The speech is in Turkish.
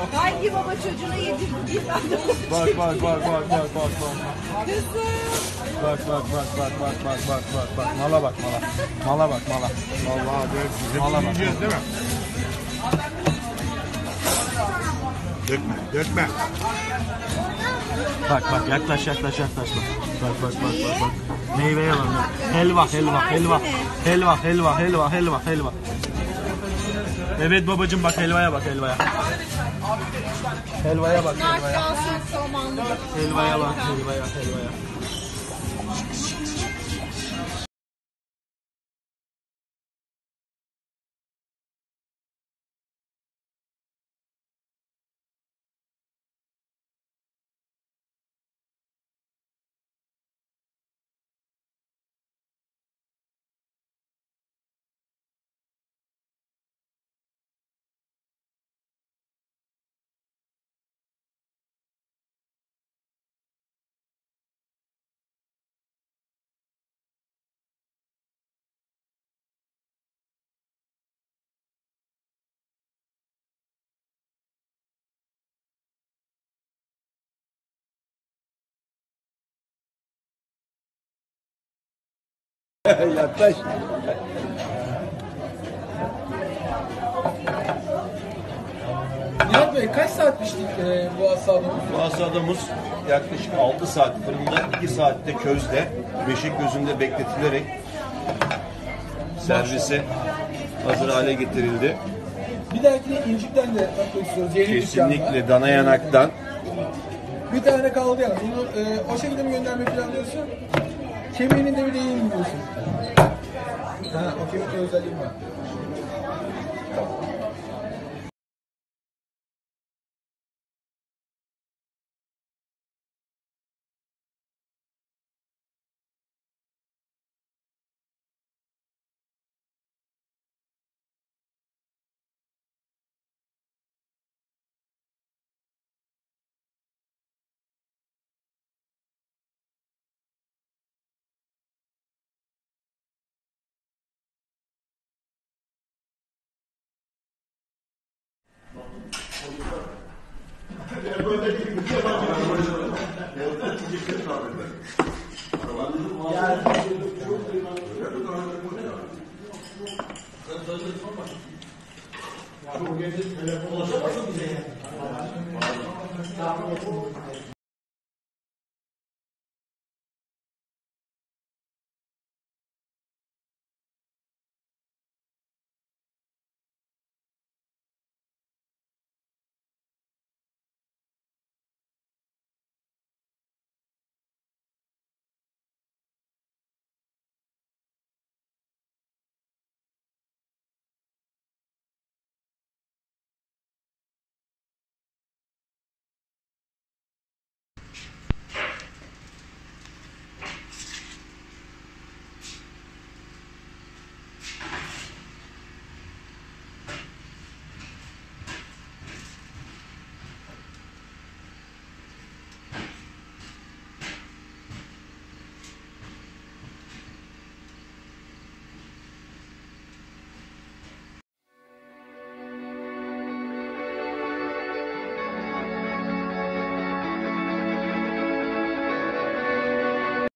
Hangi baba çocuğuna yedirdi bir tane? Bak bak bak bak bak bak bak. Kızım. Bak bak bak bak bak bak bak bak bak. Mala bak mala. Mala bak mala. Vallahi böyle Mala bak. yiyeceğiz değil mi? Dökme, dökme. Bak bak yaklaş yaklaş yaklaş bak. Bak bak bak bak bak. Meyveye bak. Helva helva helva. Helva helva helva helva helva. Evet babacığım bak helvaya bak helvaya. Helvaya bak helvaya. Helvaya bak helvaya helvaya. Yaklaş. Nihat Bey kaç saat piştik bu asadımız? Bu asadımız yaklaşık 6 saat fırında, 2 saatte közde, beşik gözünde bekletilerek servise hazır hale getirildi. Bir dahakine incikten de tatmak istiyoruz. Yeni dükkanda. Kesinlikle dana yanaktan. Bir tane kaldı yani. Bunu o şekilde mi göndermeyi planlıyorsun? Kemiğinin de bir değil mi diyorsun? Ha, o kemikle özelliğim var.